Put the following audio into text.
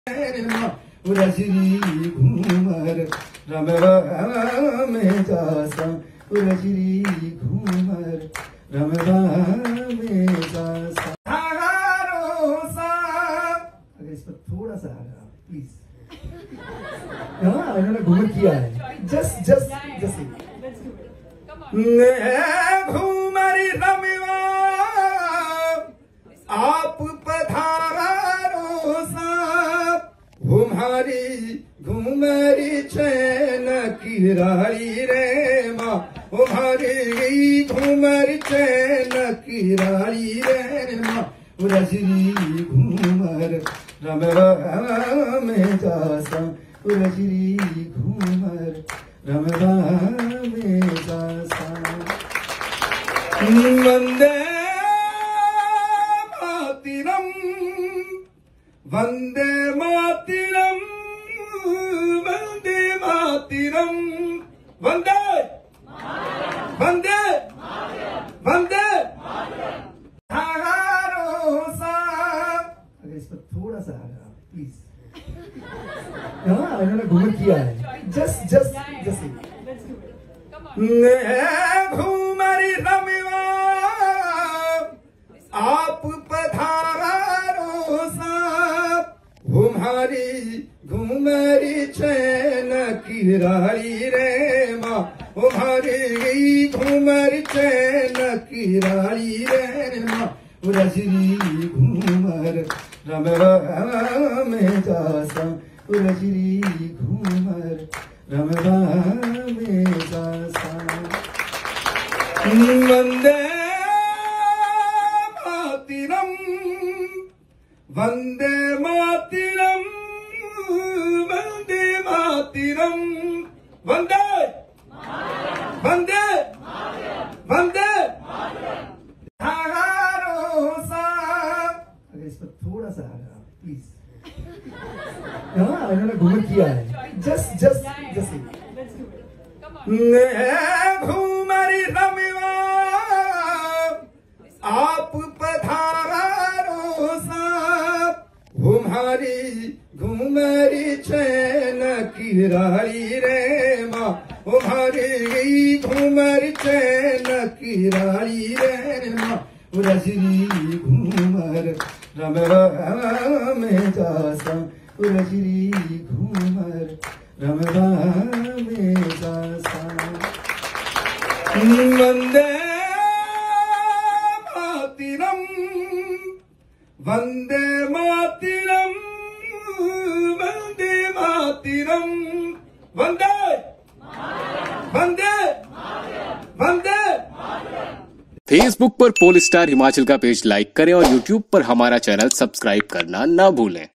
उरजरी घूमर रमवा में जासा उरजरी घूमर रमवा में जासा। अगर इस पर थोड़ा सा प्लीज, हाँ इन्होंने घूमर किया है, जस्ट घूमरी रमवा आप पधारो साहब, घुमारी घुमरी चैन की रारी रे माँ, घुमारी घुमरी चैन की रारी रे माँ, उरजरी घूमर रमवा में जासा उरजरी घूमर रमवा में जासा। वंदे मातरम वंदे मातरम वंदे मातरम वंदे वंदे वंदे अगर इस पर थोड़ा सा प्लीज, हाँ इन्होंने घूमर किया है, जस्ट घूमरी रमवा आप पधारो साहब, घुमारी घुमरी चैन की रारी रे माँ, घुमारी घुमरी चैन की रारी रे माँ, उरजरी घूमर रमवा में जासा उरजरी घूमर रमवा में जासा। वंदे मातरम वंदे मातरम वंदे मातरम वंदे वंदे वंदे अगर इस पर थोड़ा सा प्लीज, हाँ इन्होंने घूमर किया है, जस्ट घूमरी रमवा आप पधारो साहब, घुमारी घुमरी चैन की रारी रे माँ, घुमारी घुमरी चैन की रारी रे माँ, उरजरी घूमर रमवा में जासा उरजरी घूमर रमवा में जासा। वंदे मातरम वंदे मातरम वंदे मातरम वंदे वंदे वंदे। फेसबुक पर पोल स्टार हिमाचल का पेज लाइक करें और यूट्यूब पर हमारा चैनल सब्सक्राइब करना ना भूलें।